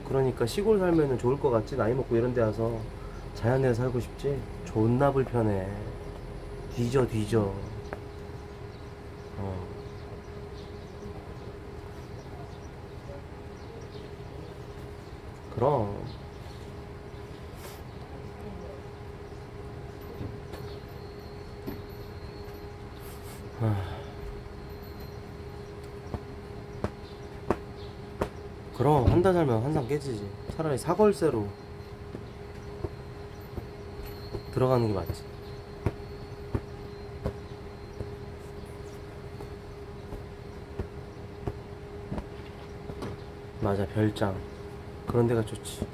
그러니까 시골 살면은 좋을 것 같지? 나이 먹고 이런 데 와서 자연에 살고 싶지? 존나 불편해. 뒤져 뒤져. 어. 그럼 그럼 한 달 살면 환상 깨지지. 차라리 사골세로 들어가는 게 맞지. 맞아, 별장 그런 데가 좋지.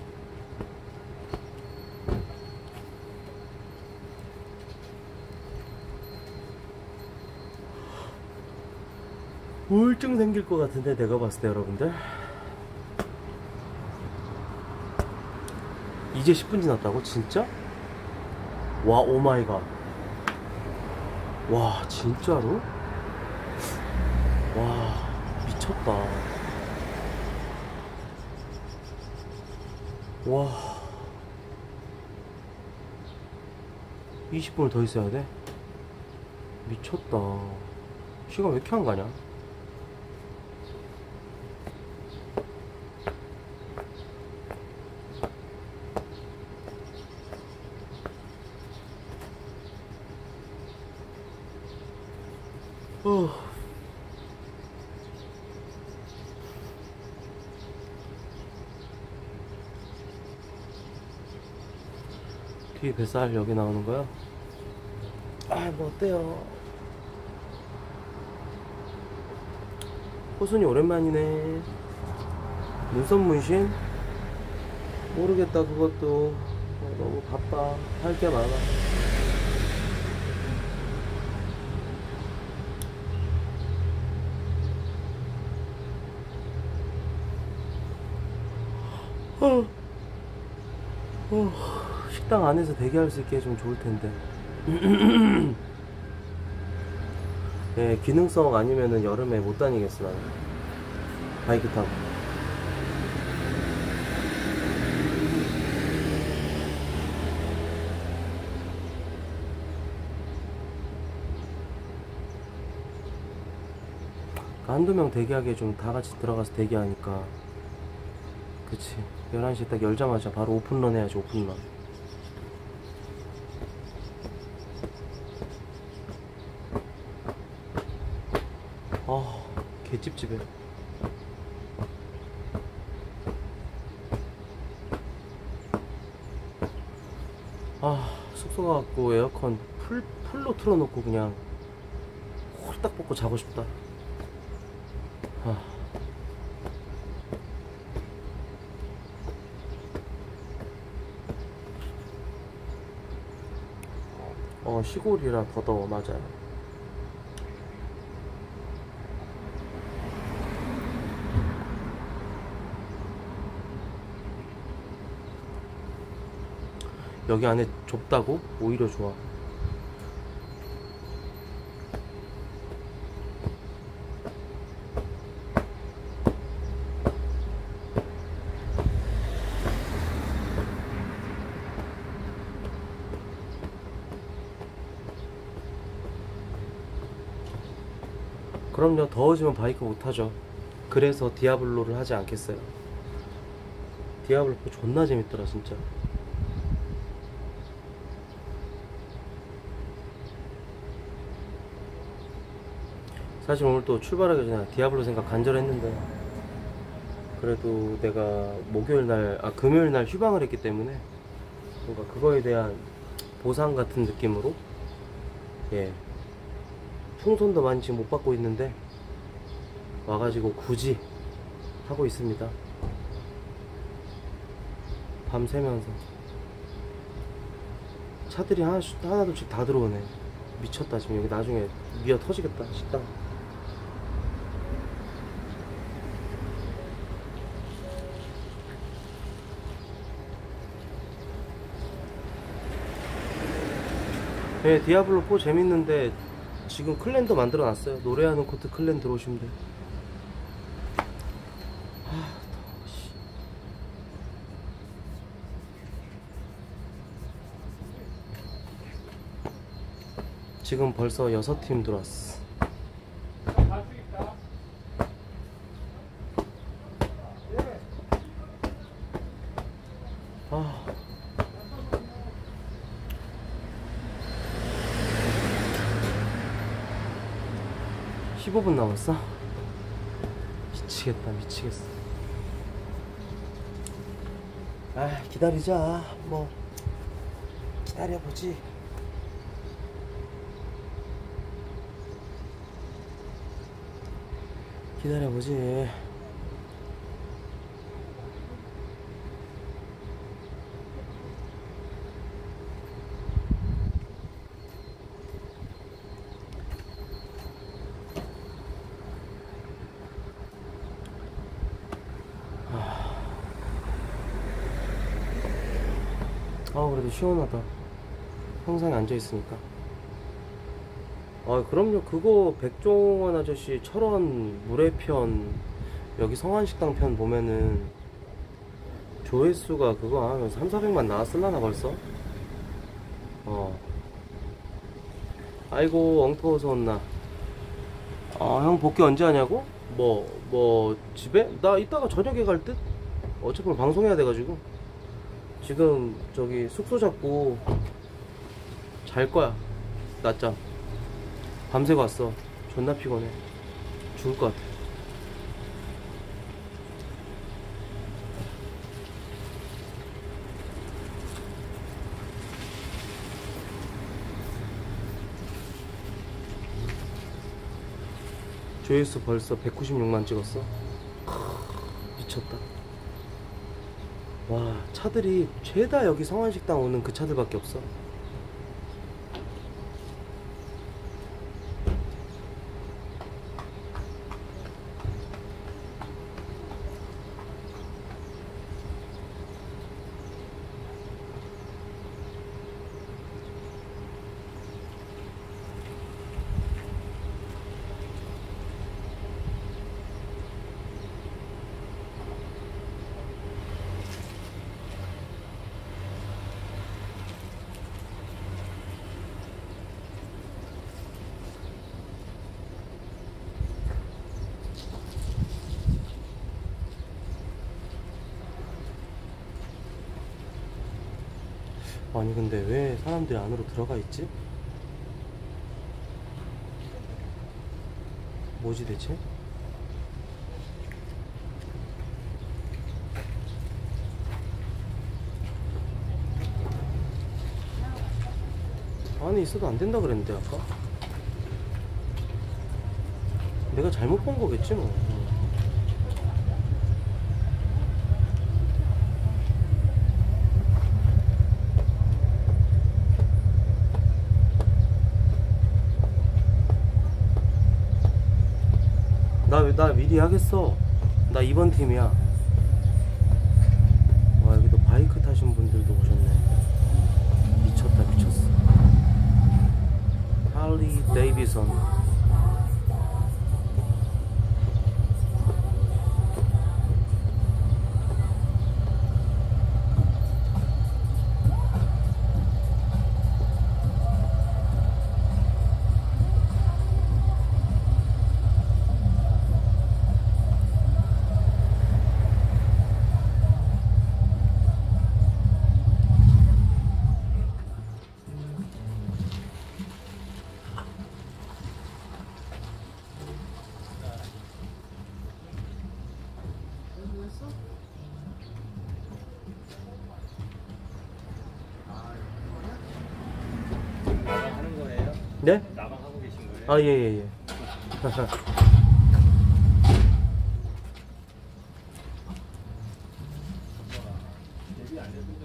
우울증 생길 것 같은데 내가 봤을 때 여러분들. 이제 10분 지났다고? 진짜? 와, 오마이갓. 와, 진짜로? 와, 미쳤다. 와, 20분을 더 있어야 돼? 미쳤다. 시간 왜 이렇게 안 가냐? 뒤에 뱃살 여기 나오는 거야? 아, 뭐 어때요? 호순이 오랜만이네. 눈썹 문신? 모르겠다, 그것도. 너무 바빠. 할 게 많아. 식당 안에서 대기할 수 있게 좀 좋을 텐데. 예, 기능성 아니면은 여름에 못 다니겠어, 나는. 바이크 타고. 한두 명 대기하기에 좀 다 같이 들어가서 대기하니까. 그치. 11시 딱 열자마자 바로 오픈런 해야지, 오픈런. 아, 개찝찝해. 아, 숙소 가갖고 에어컨 풀로 틀어놓고 그냥 홀딱 벗고 자고 싶다. 시골이라 더더워. 맞아요. 여기 안에 좁다고? 오히려 좋아. 그럼요. 더워지면 바이크 못하죠. 그래서 디아블로를 하지 않겠어요. 디아블로 존나 재밌더라 진짜. 사실 오늘 또 출발하기 전에 디아블로 생각 간절했는데, 그래도 내가 금요일 날 휴방을 했기 때문에 뭔가 그거에 대한 보상 같은 느낌으로, 예, 풍선도 많이 지금 못 받고 있는데 와가지고 굳이 하고 있습니다. 밤새면서. 차들이 하나둘씩 다 들어오네. 미쳤다. 지금 여기 나중에 미어 터지겠다, 식당. 네, 디아블로 4 재밌는데 지금 클랜도 만들어 놨어요. 노래하는 코트 클랜 들어오시면 돼요. 지금 벌써 6팀 들어왔어. 아. 아, 15분 남았어? 미치겠다, 미치겠어. 아, 기다리자. 뭐 기다려보지. 기다려보지. 아, 그래도 시원하다. 항상 앉아있으니까. 아, 그럼요. 그거 백종원 아저씨 철원 물회편, 여기 성안식당 편 보면은 조회수가 그거 한 3, 400만 나왔을라나 벌써? 아이고, 엉터워서 온나. 형 복귀 언제 하냐고? 집에? 나 이따가 저녁에 갈 듯? 어차피 방송해야 돼가지고. 지금 저기 숙소 잡고 잘 거야. 낮잠 밤새고 왔어. 존나 피곤해. 죽을 것 같아. 조회수 벌써 196만 찍었어. 미쳤다. 와, 차들이 죄다 여기 성안식당 오는 그 차들밖에 없어. 아니 근데 왜 사람들이 안으로 들어가 있지? 뭐지 대체? 안에 있어도 안 된다 그랬는데 아까? 내가 잘못 본 거겠지 뭐. 나 미리 하겠어. 나 이번 팀이야. 와, 여기도 바이크 타신 분들도 오셨네. 미쳤다, 미쳤어. 할리 데이비슨. 나방하는 거예요? 네? 나방하고 계신 거예요? 아, 예. 데뷔 안 했는데?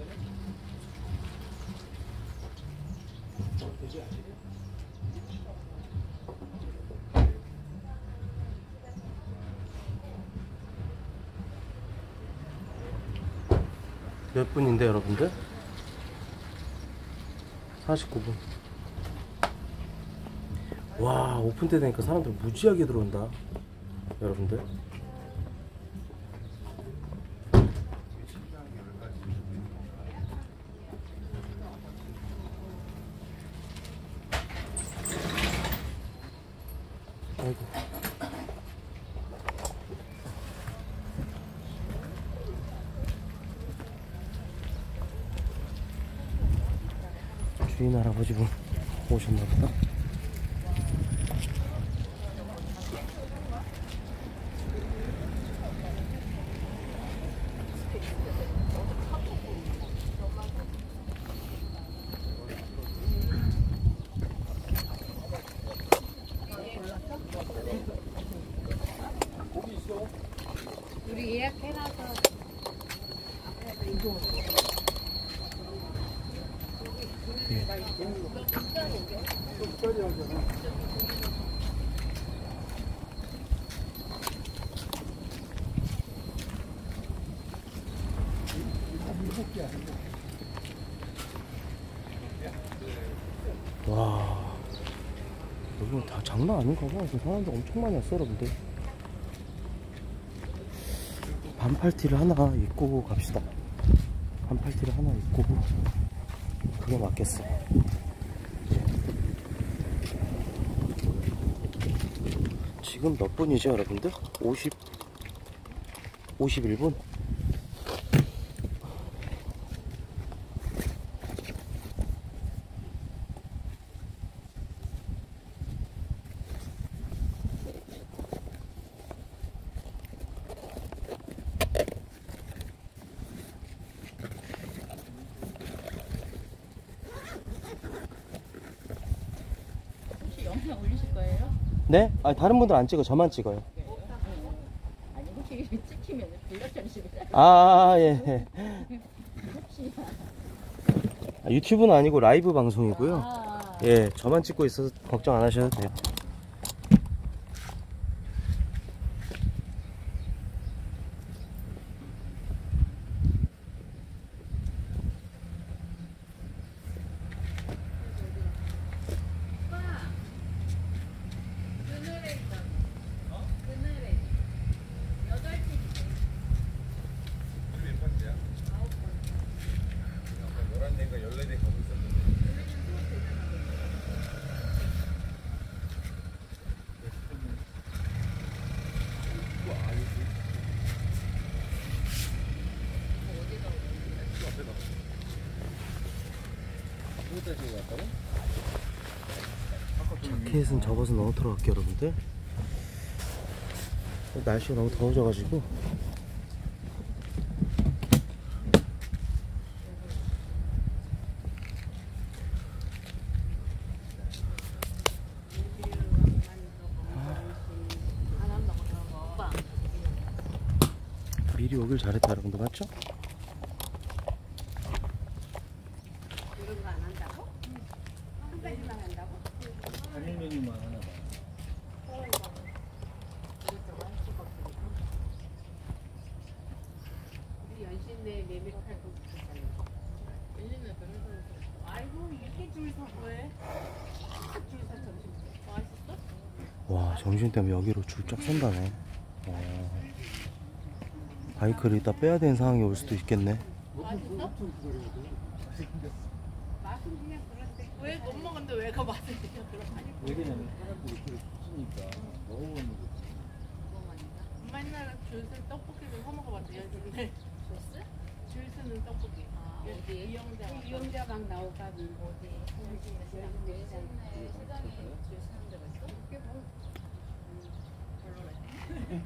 데뷔 안 했어요? 몇 분인데 여러분들? 49분. 와, 오픈 때 되니까 사람들 무지하게 들어온다 여러분들. 주인 할아버지 분 오셨나보다. 우리 예약해놔서 와, 여기 다 장난 아닌가 봐. 사람들 엄청 많이 왔어, 여러분들. 반팔티를 하나 입고 갑시다. 반팔티를 하나 입고 그게 맞겠어. 지금 몇 분이죠, 여러분들? 51분? 혹시 영상 올리실 거예요? 네? 아니, 다른 분들 안 찍어. 저만 찍어요. 아니 혹시 찍히면 불러주시면 예. 혹시 유튜브는 아니고 라이브 방송이고요. 아, 예, 저만 찍고 있어서 걱정 안 하셔도 돼요. 자켓은 접어서 넣어 들어갈게요, 여러분들. 날씨가 너무 더워져가지고. 미리 오길 잘했다, 여러분들. 맞죠? 이런 거 안 한다고? 한 가지만 한다고? 단일 메뉴만 하나 봐. 우리 연신내 메밀 팔고 있었잖아요. 연신내 메밀 팔고 있었어. 아이고 이렇게 줄 서 왜? 줄서 점심 맛있어? 와, 점심 때문에 여기로 줄 쫙 선다네. 와. 바이크를 이따 빼야 되는 상황이 올 수도 있겠네. 맛있어? 맛은 그냥 그런데 왜 못 먹었는데 왜 그 맛을 그냥 그런 아니 왜냐면 사람들이 그걸 붙으니까 먹어보는 거지. 엄마 옛날에 줄 서는 떡볶이를 사 먹어봤대요. 근데 줄 서는 떡볶이. 아, 어디? 이영자 막 나오가는 어디? 시장에 줄 서는 데가 있어? 꽤 별로네.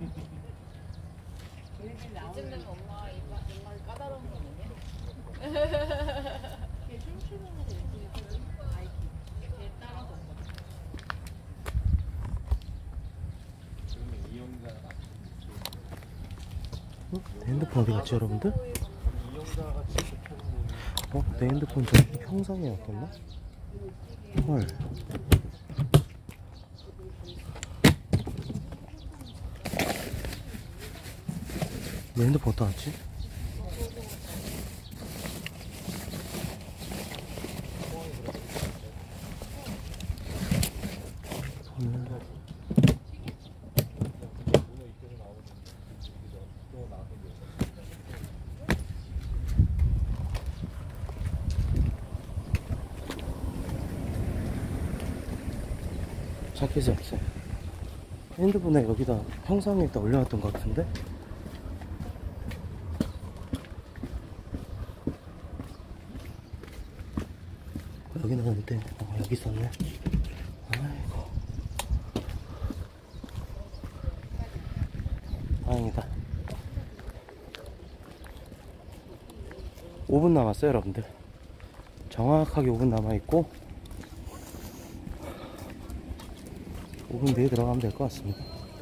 걔네들 나오는. 이쯤 되면 엄마 입맛 까다로운 거 아니야? 걔 춤추는 거 되게 아이키. 걔 따라서 먹거든. 그러면 이영자 내 핸드폰 어디 갔지, 여러분들? 이영자 같이 펴는 내 핸드폰 저 평상에 놨었나? 헐. 내 핸드폰 어디다 놨지? 자켓이 없어. 핸드폰에 여기다 평상에다 올려놨던 것 같은데? 여기는 어때? 여기 있었네. 아이고. 다행이다. 5분 남았어요, 여러분들. 정확하게 5분 남아있고 5분 뒤에 들어가면 될 것 같습니다.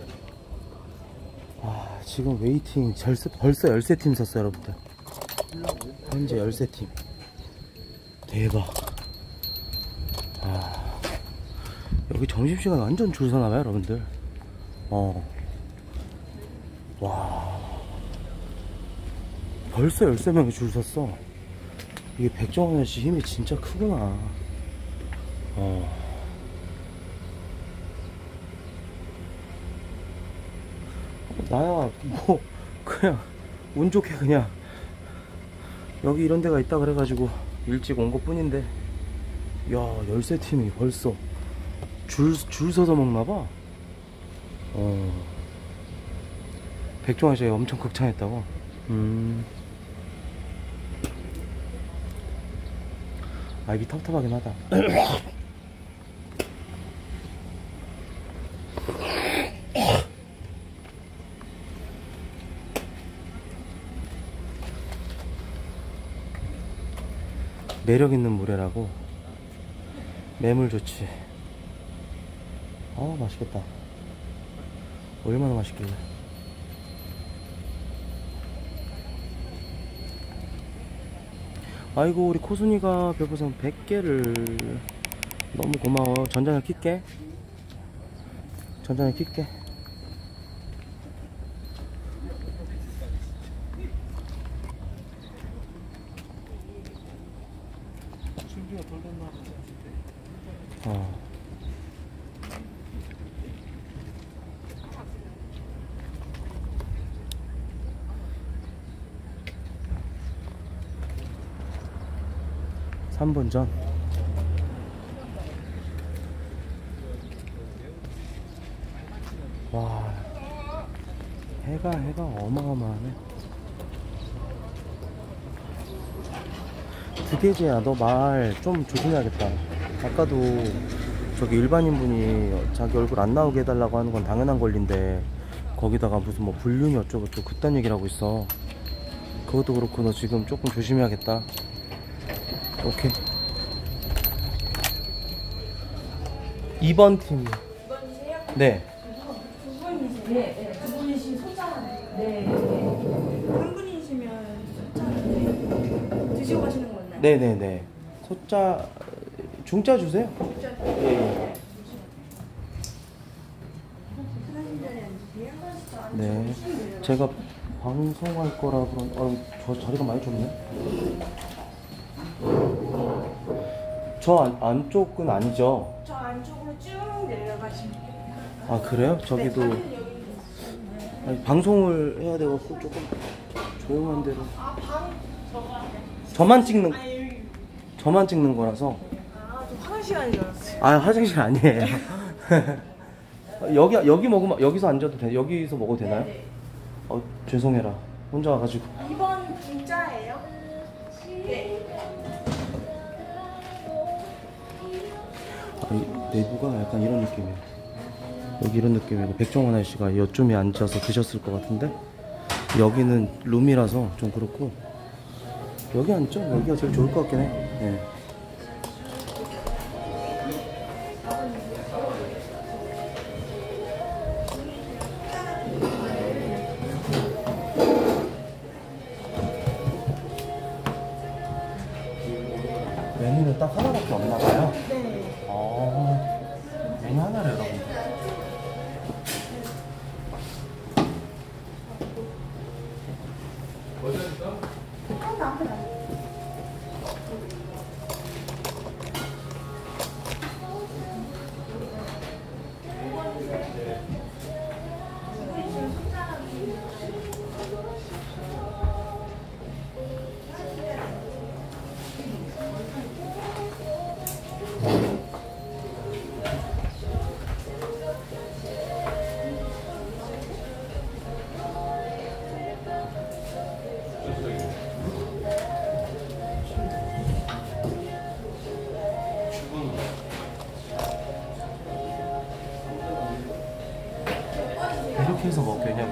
아, 지금 웨이팅 벌써 13팀 섰어요, 여러분들. 현재 13팀. 대박. 아, 여기 점심시간 완전 줄 서나봐요, 여러분들. 와, 벌써 13명이 줄 섰어. 이게 백종원 아저씨 힘이 진짜 크구나. 나야 뭐 그냥 운 좋게 그냥 여기 이런 데가 있다 그래가지고 일찍 온 것 뿐인데, 야, 13팀이 벌써 줄 서서 먹나봐. 백종원 아저씨가 엄청 극찬했다고. 아, 입이 텁텁하긴 하다. 매력 있는 물회라고. 매물 좋지. 아, 맛있겠다. 얼마나 맛있길래. 아이고, 우리 코순이가 별풍선 100개를. 너무 고마워. 전장을 킬게. 전장을 킬게. 준비가 덜 됐나 보다. 3분 전. 와, 해가 어마어마하네. 두개지야, 너 말 좀 조심해야겠다. 아까도 저기 일반인 분이 자기 얼굴 안 나오게 해달라고 하는 건 당연한 권리인데, 거기다가 무슨 뭐 불륜이 어쩌고 또 그딴 얘기를 하고 있어. 그것도 그렇고 너 지금 조금 조심해야겠다. 오케이. 2번 팀. 2번이세요? 네. 두 분이세요? 네. 두 분이신 소장. 네. 한 분이시면 소장 드시고 가시는 건가요? 네네네. 소자, 중자 주세요. 소장. 예. 편하신 자리에 앉으세요. 네. 제가 방송할 거라 그런, 저 자리가 많이 좁네. 저 안쪽은 아니죠? 저 안쪽으로 쭉 내려가시면 돼요. 아, 그래요? 저기도. 네, 사진 여기 있어요. 아니, 방송을 해야 돼갖고 조금 조용한 데로. 아, 방 저만 찍는 거라서. 아, 저 화장실 아닌 줄 알았어요. 아, 화장실 아니에요. 여기 먹으면, 여기서 앉아도 돼? 여기서 먹어도 되나요? 네. 죄송해라. 혼자 와가지고. 2번 중자예요? 네. 내부가 약간 이런 느낌이에요. 여기 이런 느낌이고, 백종원 아저씨가 이쯤에 앉아서 드셨을 것 같은데, 여기는 룸이라서 좀 그렇고, 여기 앉죠? 여기가 제일 좋을 것 같긴 해. 네. 메뉴는 딱 하나밖에 없나 봐요. 네. 메뉴 하나를 여러분.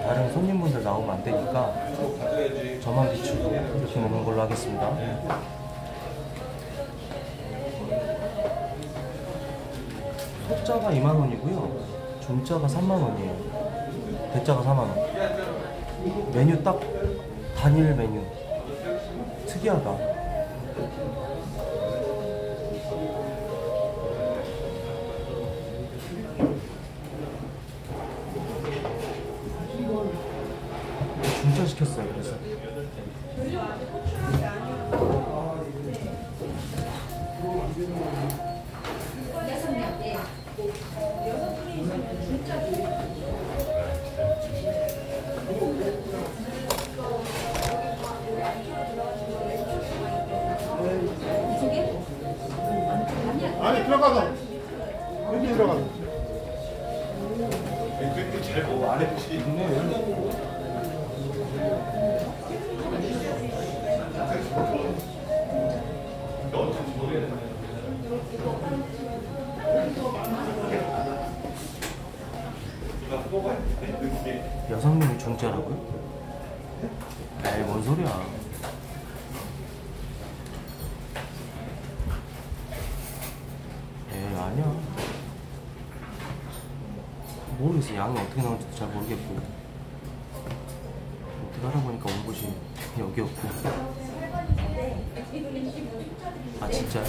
다른 손님분들 나오면 안 되니까 저만 비추고 이렇게 먹는 걸로 하겠습니다. 소자가 2만원이고요. 중자가 3만원이에요. 대자가 4만원. 메뉴 딱 단일 메뉴. 특이하다. 중짜 시켰어요. 그래서 아니 들어가서 여기 들어가서 그렇게 잘 보고 안 해보시. 여성님이 중짜라고요? 에이 뭔 소리야. 에이 아니야. 모르겠어. 양이 어떻게 나올지도 잘 모르겠고 어떻게 하다 보니까 온 곳이 여기였고. 아 진짜요?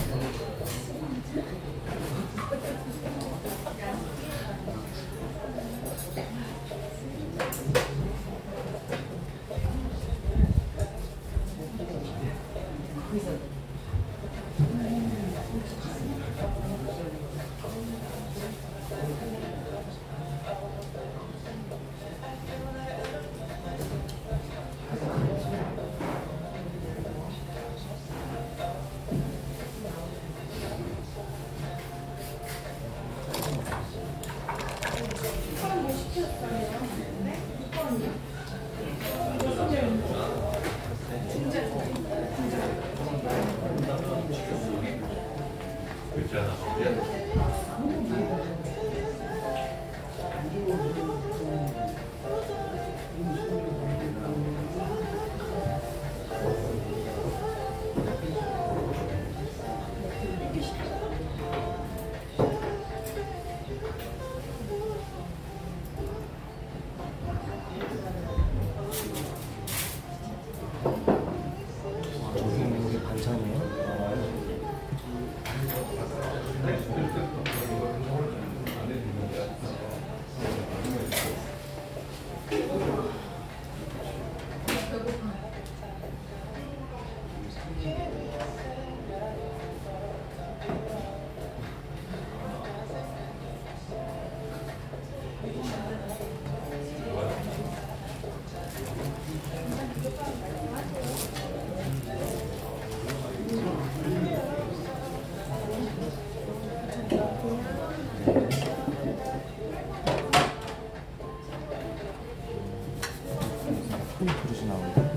저게 반찬이에요? 큰 그릇이 나오는데.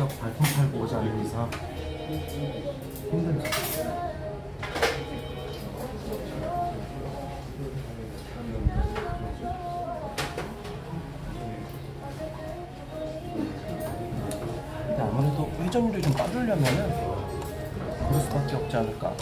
직접 발품 팔고 오지 않는 이상 힘들지. 근데 아무래도 회전율을 좀 빠르려면은 그럴 수밖에 없지 않을까.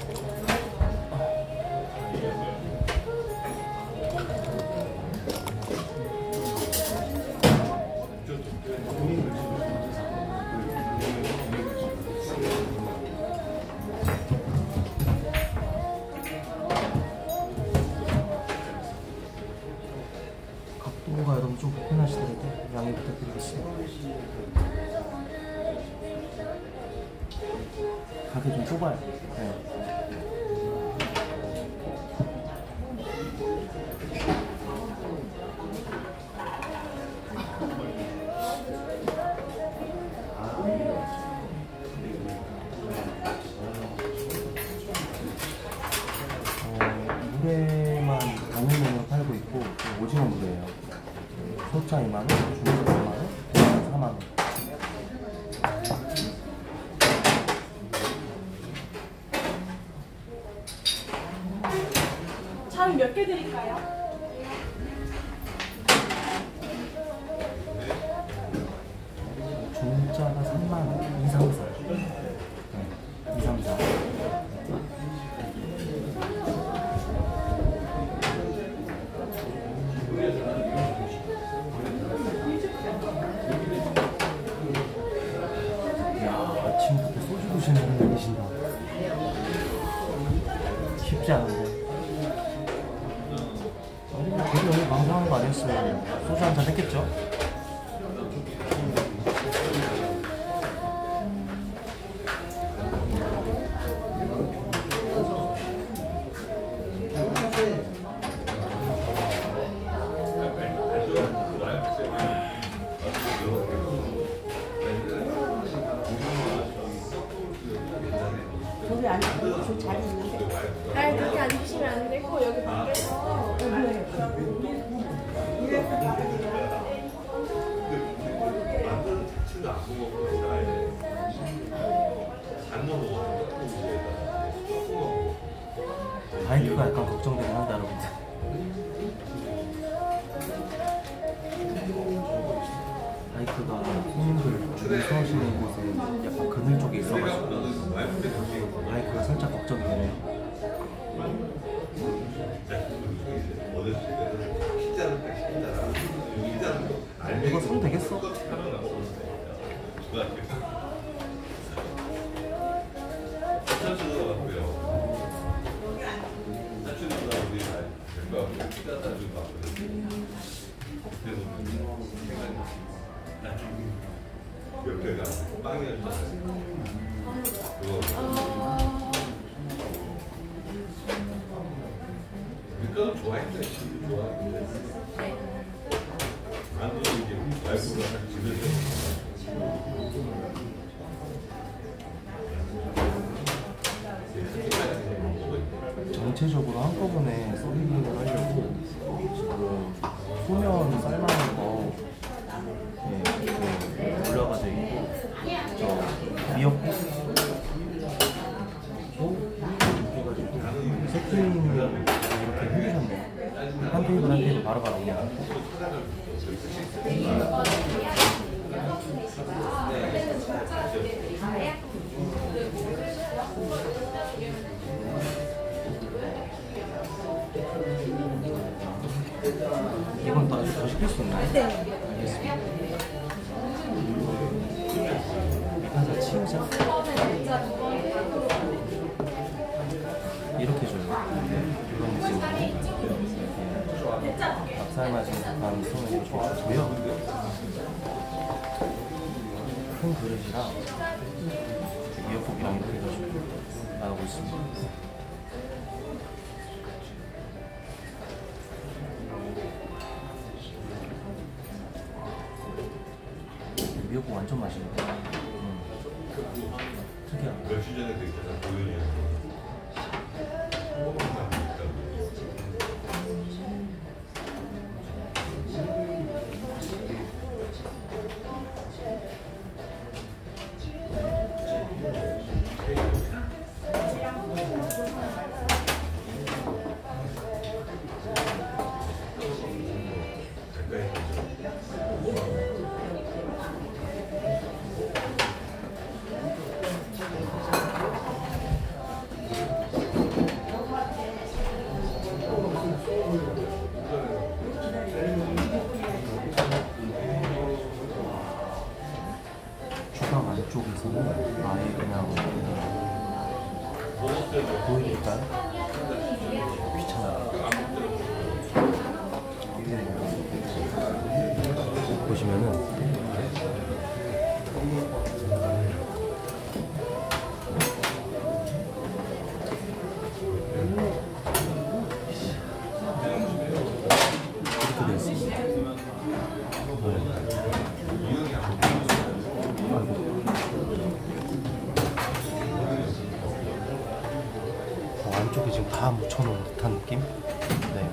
각도가 여러분 좀 불편하시더라도 양해 부탁드리겠습니다. 가게 좀 좁아요. 네. 물회만 당면으로 팔고 있고 오징어 물회예요. 소자 2만원, 중짜 4만원, 4만원. 참 몇 개 드릴까요? 중짜가 3만원, 2, 3, 4. 네, 2, 3, 4. 아침부터 소주 드시는 분들 계신다. 쉽지 않은데. 괜히 오늘 방송하는 거 아니었으면 소주 한잔 했겠죠? 저기 앉으면 저 자리 있는데. 아니 그렇게 앉으시면 안 되고 여기 밖에서 바이크가 약간 걱정되긴 한다 여러분들. 바이크가 손님들 줄을 서시는 곳에 약간 그늘 쪽에 있어가지고 바이크가 살짝 걱정이 되네요. 이거 손 되겠어? 옆에가 빵이었잖아요. 그거 좋아했는데 지금 좋아하는데 안 그러면 이제 와이프가 집에서 전체적으로 한꺼번에 서빙을 하려고 지금 소면 삶아놓은 거 올라가져 있고 저 미역국 해가지고 세 테이블 이렇게 해주셨네요. 한 테이블 한 테이블 바로바로 그냥 이건 또 아직 더 시킬 수 있나요? 네. 알겠습니다. 가자 치우자. 이렇게 줘요. 이런 느낌으로 밥 삶아진 닭발 손으로 줘주고요. 큰 그릇이랑 미역국이랑 이렇게 해가지고 나오고 있습니다. 미역국 완전 맛있는데. 특이하다. 며칠 전에 그 있잖아 도윤이 옥상 안쪽에서는 아예 그냥 보이니까요? 귀찮아요. 보시면은 이렇게 돼 있습니다. 안쪽에 지금 다 묻혀놓은 듯한 느낌? 네.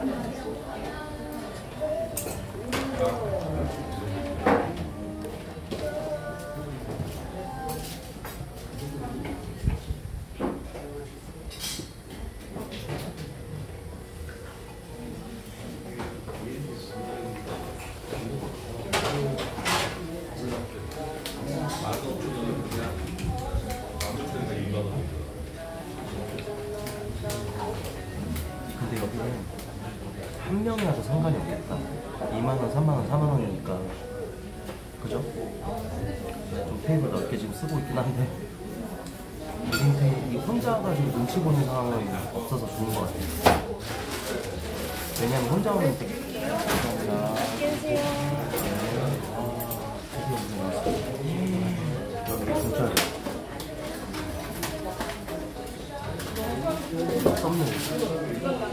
근데 여기는 한 명이 와도 상관이 없겠다. 2만원, 3만원, 4만원이니까. 그죠? 좀 테이블 넓게 지금 쓰고 있긴 한데, 이 혼자 가지고 눈치 보는 상황은 없어서 좋은 것 같아요. 왜냐면 혼자 오면 되게. 감사합니다. 안녕하세요. 드디어 무슨 왔어요. 여기 진짜 썸네일.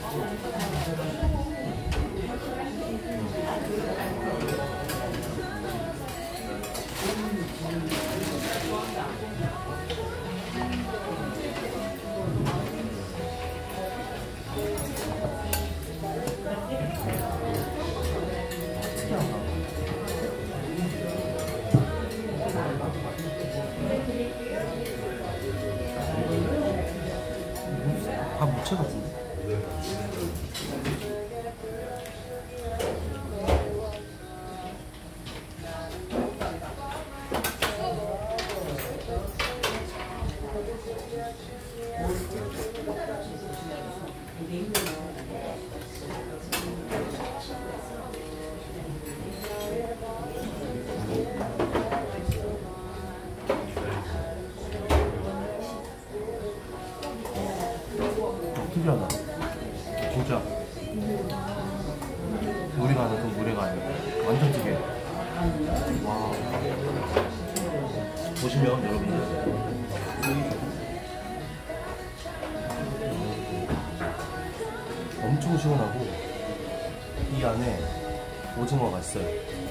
다 무채 같은데? 특이하다. 진짜 우리가 아는 그 물회가 아니야. 완전 특이해. 와. 보시면 여러분들 엄청 시원하고 이 안에 오징어가 있어요.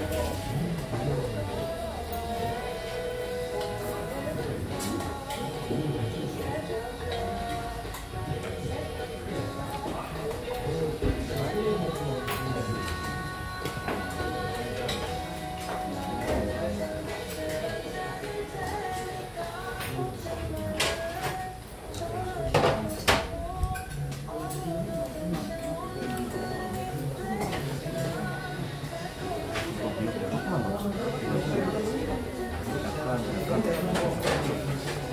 조금만 넣어줘. 약간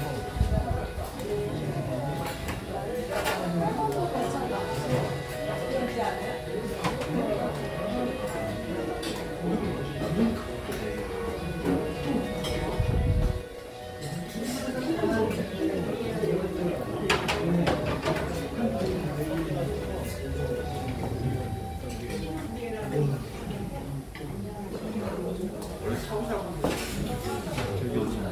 되게 오징어.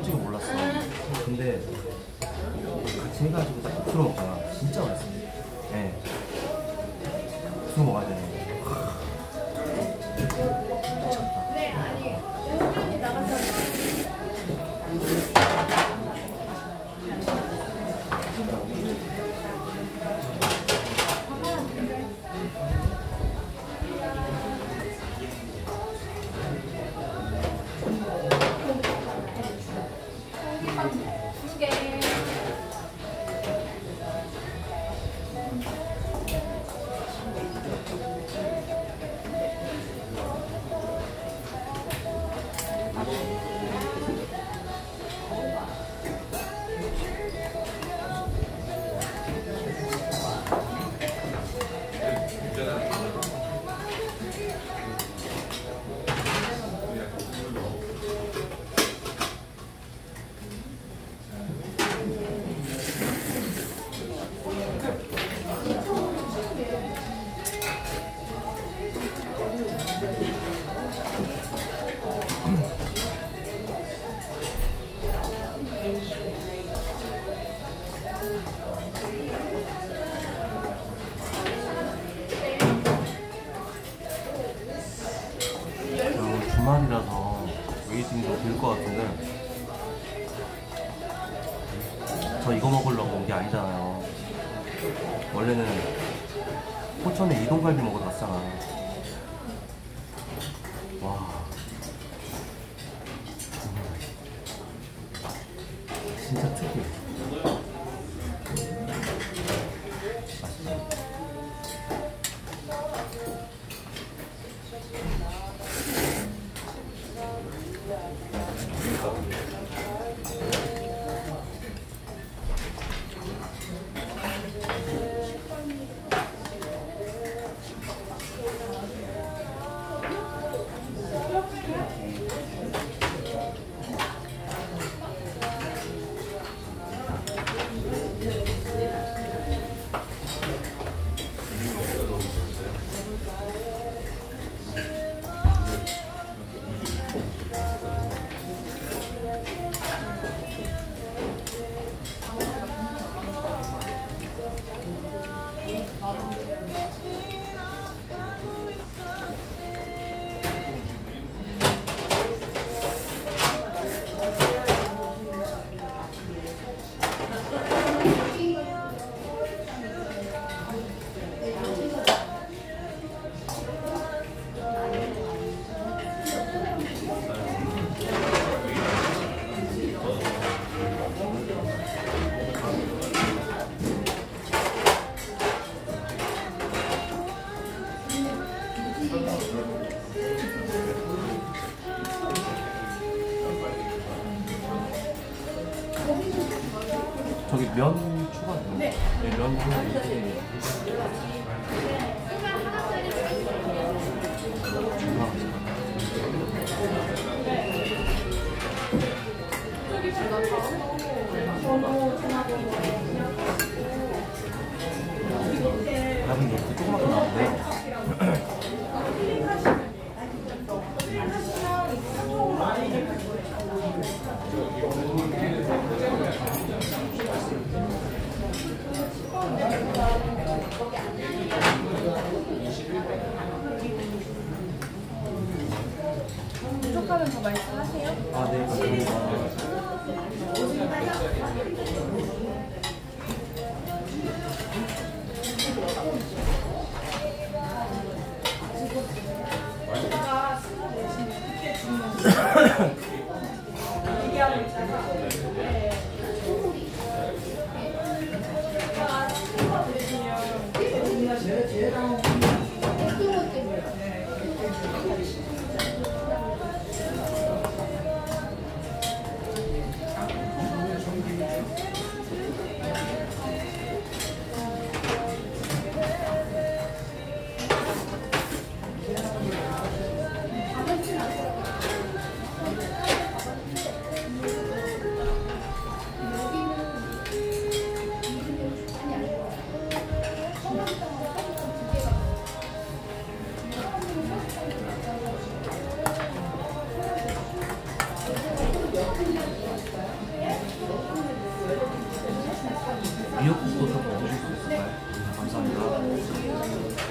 솔직히 몰랐어. 근데 같이 해가지고 딱 국수로 먹잖아. 진짜 맛있어. 예. 국수로 먹어야 되네. 미쳤다. 주말이라서 웨이팅도 길 것 같은데 저 이거 먹으려고 온 게 아니잖아요. 원래는 포천에 이동갈비 먹으러 갔잖아. 와 진짜 특이해. 맛있어. 저기 면 추가. 네. 면 추가. 밥은 이렇게 조그맣게 나오는데. 부족하면 더 말씀하세요. 아, 네, 감사합니다. 미역국부터 먹으실 수 있을까요? 감사합니다.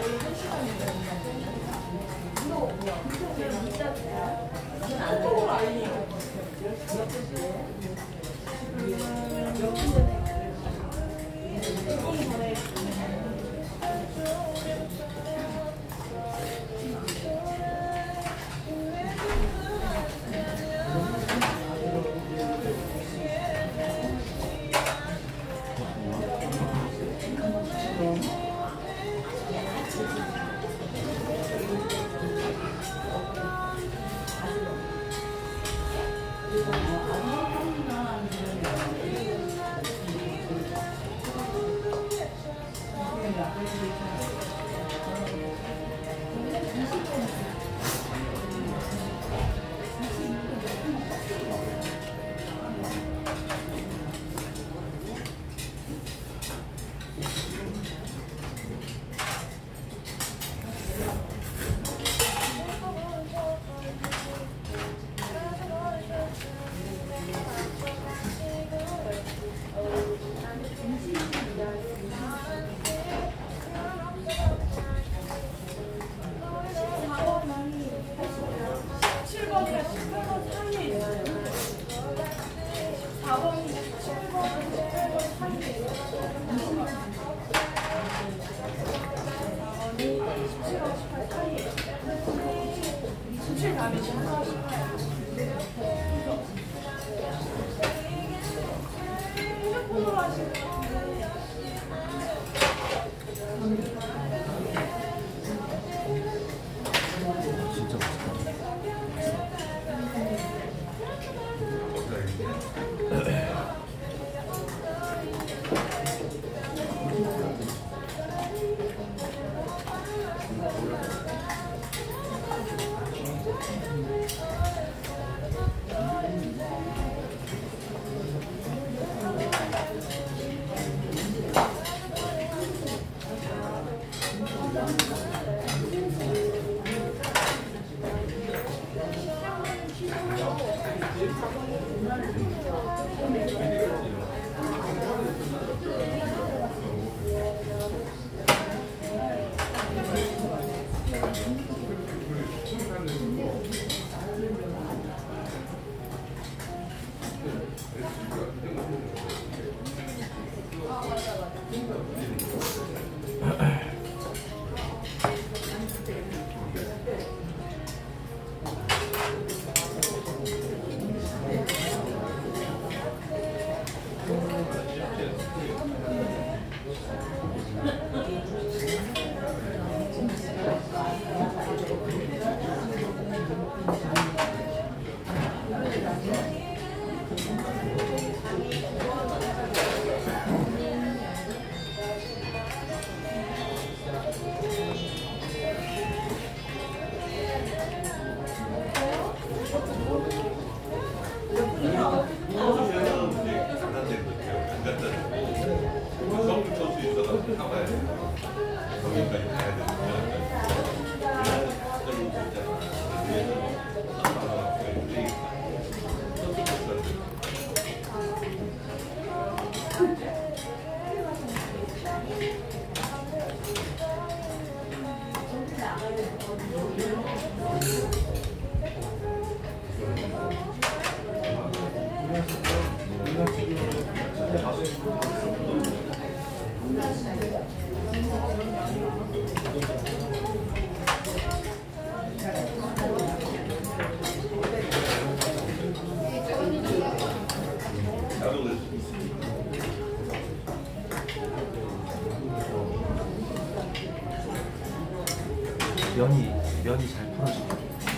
면이 잘 풀어지고.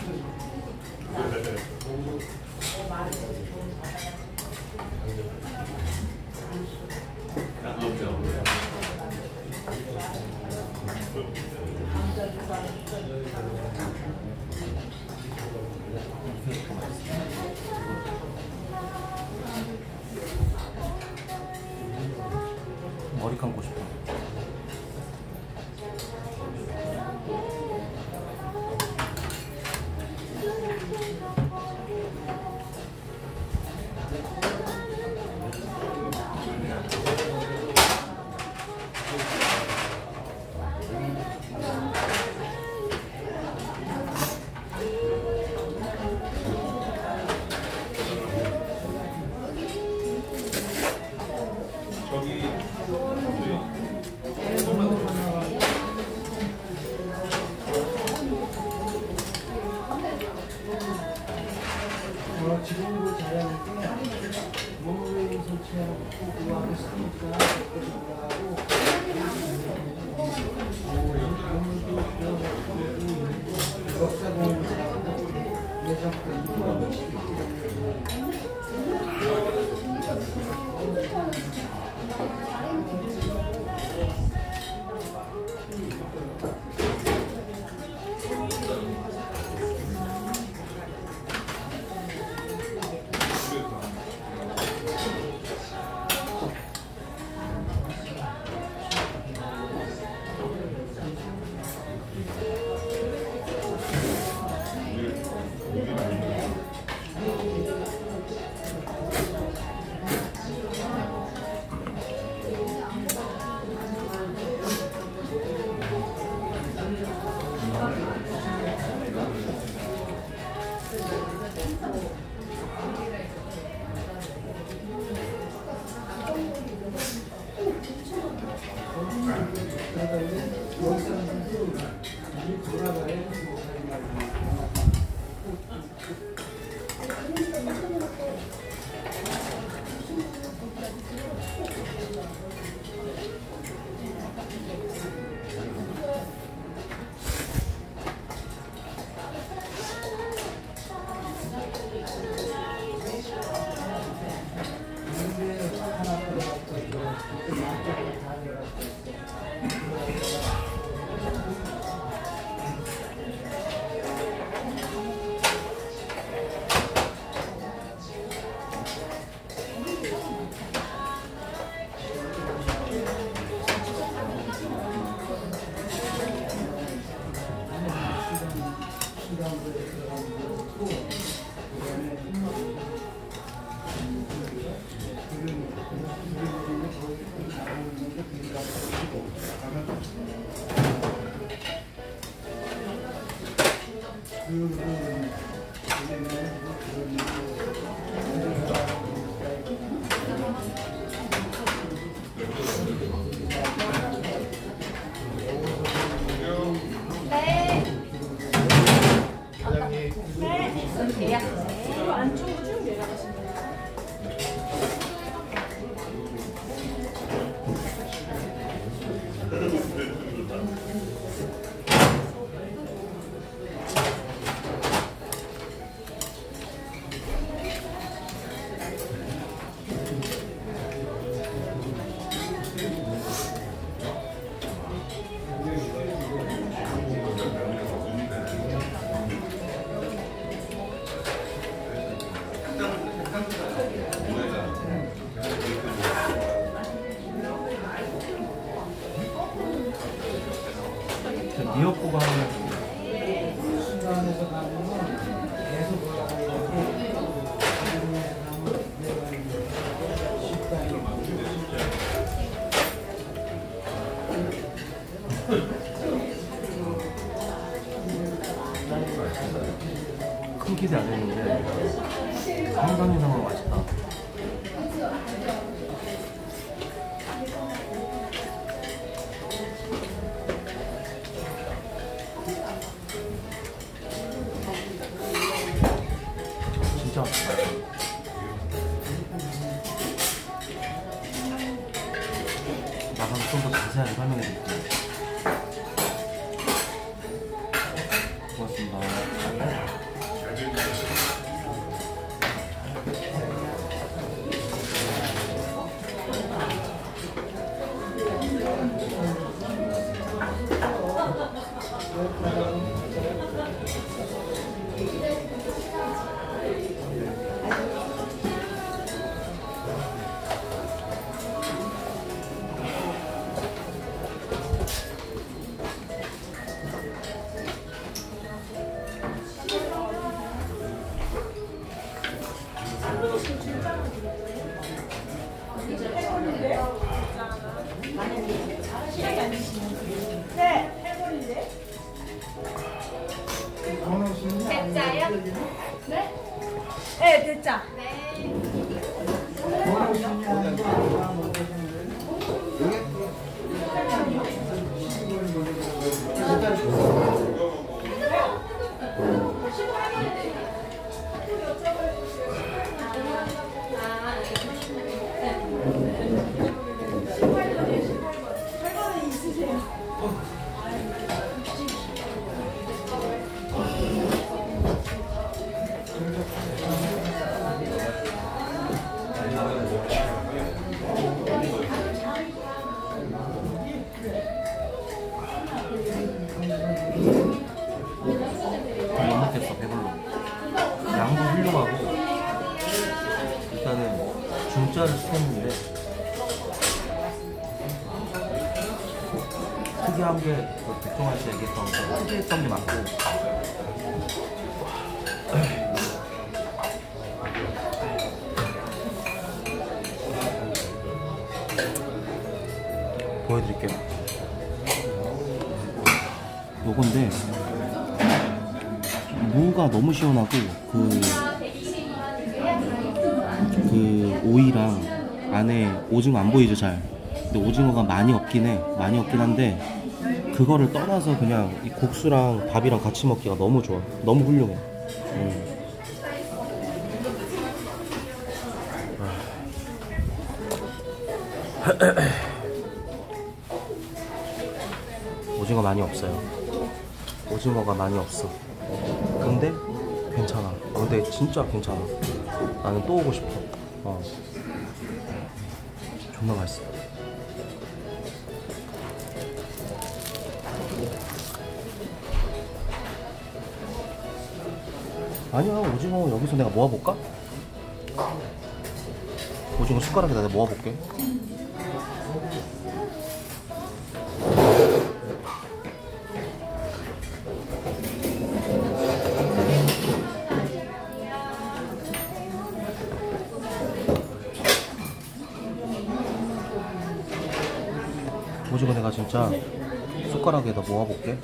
머리 감고 싶어. 미역국을 하면 수단에서 가면 계속 올라가야 큰 기대 안 했는데 상상 이상으로 맛있다. 진짜 맛있다. 나가서 좀 더 자세하게 설명해 드릴게요. 고맙습니다. 대짜요? 네? 네, 대짜. 했는데 특이한 게그 백종환 씨 얘기했던 그 특이했던 게 많고 보여드릴게요. 요건데 무가 너무 시원하고 그 오이랑 안에 오징어 안 보이죠 잘. 근데 오징어가 많이 없긴 해. 많이 없긴 한데 그거를 떠나서 그냥 이 국수랑 밥이랑 같이 먹기가 너무 좋아. 너무 훌륭해. 오징어 많이 없어요. 오징어가 많이 없어. 근데 괜찮아. 근데 진짜 괜찮아. 나는 또 오고 싶어. 존나 맛있어. 아니야, 오징어 여기서 내가 모아볼까? 오징어 숟가락에다 내가 모아볼게. 오징어 내가 진짜 숟가락에다 모아볼게.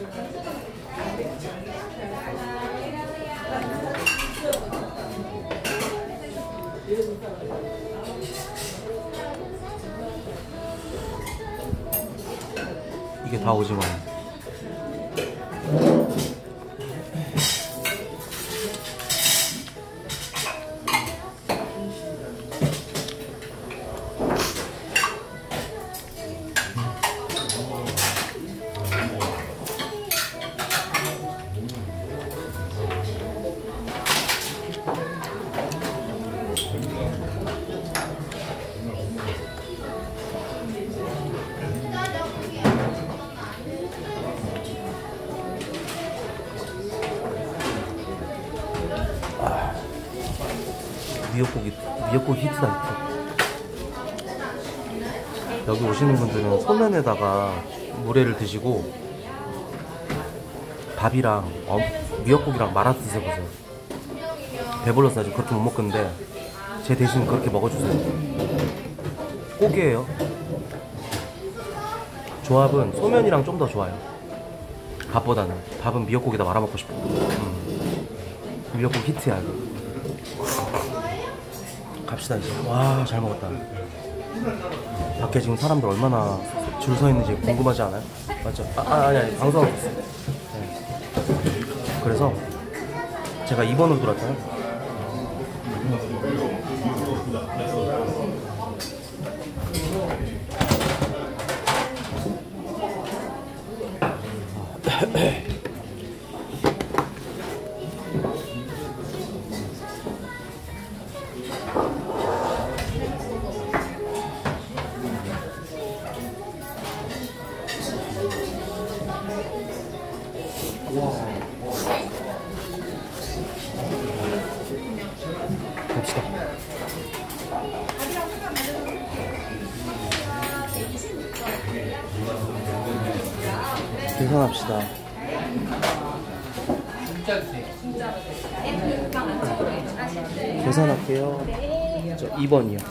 이게 다 오징어야. 미역국 히트다 히트. 여기 오시는 분들은 소면에다가 물회를 드시고 밥이랑 미역국이랑 말아 드셔보세요. 배불러서 아직 그렇게 못 먹겠는데 제 대신 그렇게 먹어주세요. 꼭이에요. 조합은 소면이랑 좀 더 좋아요. 밥보다는. 밥은 미역국에다 말아 먹고 싶어. 미역국 히트야 이거. 갑시다 이제. 와, 잘 먹었다. 밖에 지금 사람들 얼마나 줄 서 있는지 궁금하지 않아요? 맞죠? 아니 방송하고 있어요. 네. 그래서 제가 2번으로 들어왔잖아요. 갑시다. 계산합시다. 계산할게요. 저 2번이요.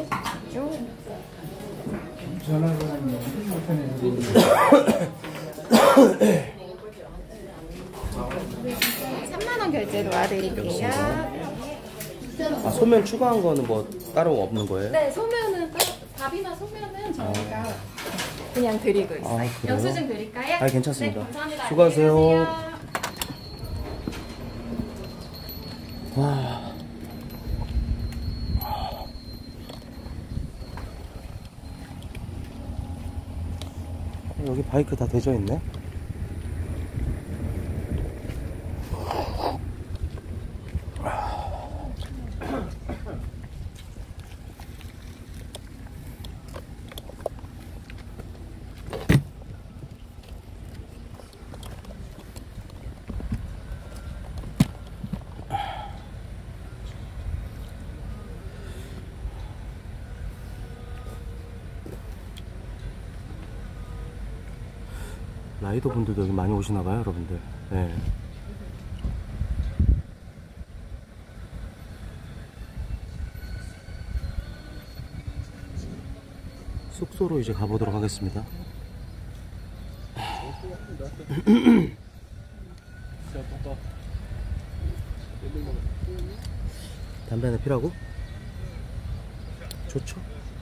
3만 원 결제로 와드릴게요. 아, 소면 추가한 거는 뭐 따로 없는 거예요? 네, 소면은 밥이나 소면은 저희가 그냥 드리고 있어요. 그래요? 영수증 드릴까요? 아, 괜찮습니다. 네, 감사합니다. 수고하세요. 안녕히 가세요. 와. 여기 바이크 다 대져 있네. 라이더 분들도 여기 많이 오시나봐요, 여러분들. 네. 숙소로 이제 가보도록 하겠습니다. 담배 하나 피라고? 좋죠?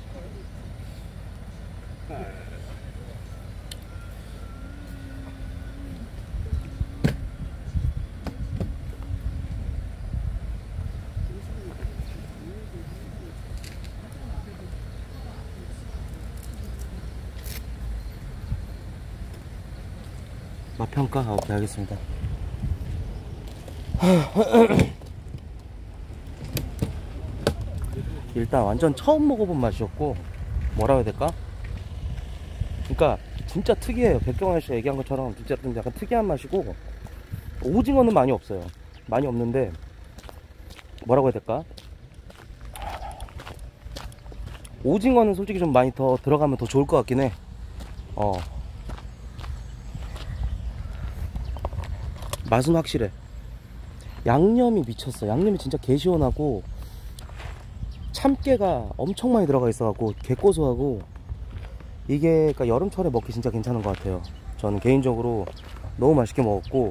맛평가? 아, 오케이, 알겠습니다. 일단 완전 처음 먹어본 맛이었고, 뭐라고 해야 될까? 그러니까 진짜 특이해요. 백경환 씨가 얘기한 것처럼 진짜 좀 약간 특이한 맛이고, 오징어는 많이 없어요. 많이 없는데 뭐라고 해야 될까? 오징어는 솔직히 좀 많이 더 들어가면 더 좋을 것 같긴 해. 맛은 확실해. 양념이 미쳤어. 양념이 진짜 개시원하고 참깨가 엄청 많이 들어가 있어갖고 개고소하고, 이게 그러니까 여름철에 먹기 진짜 괜찮은 것 같아요. 저는 개인적으로 너무 맛있게 먹었고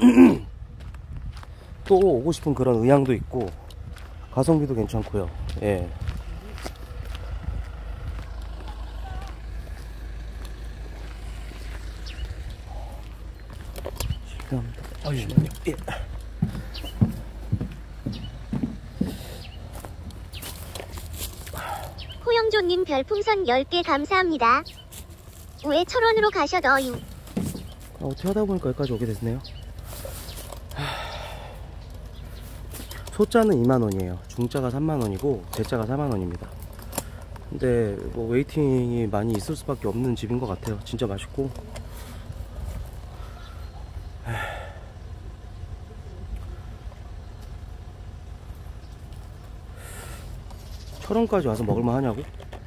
또 오고 싶은 그런 의향도 있고 가성비도 괜찮고요. 예. 잠시만요. 예. 호영조님 별풍선 10개 감사합니다. 왜 철원으로 가셔더유? 어떻게 하다 보니까 여기까지 오게 됐네요. 소자는 2만원이에요. 중자가 3만원이고 대자가 4만원입니다. 근데 뭐 웨이팅이 많이 있을 수밖에 없는 집인 것 같아요. 진짜 맛있고. 철원까지 와서 먹을만 하냐고?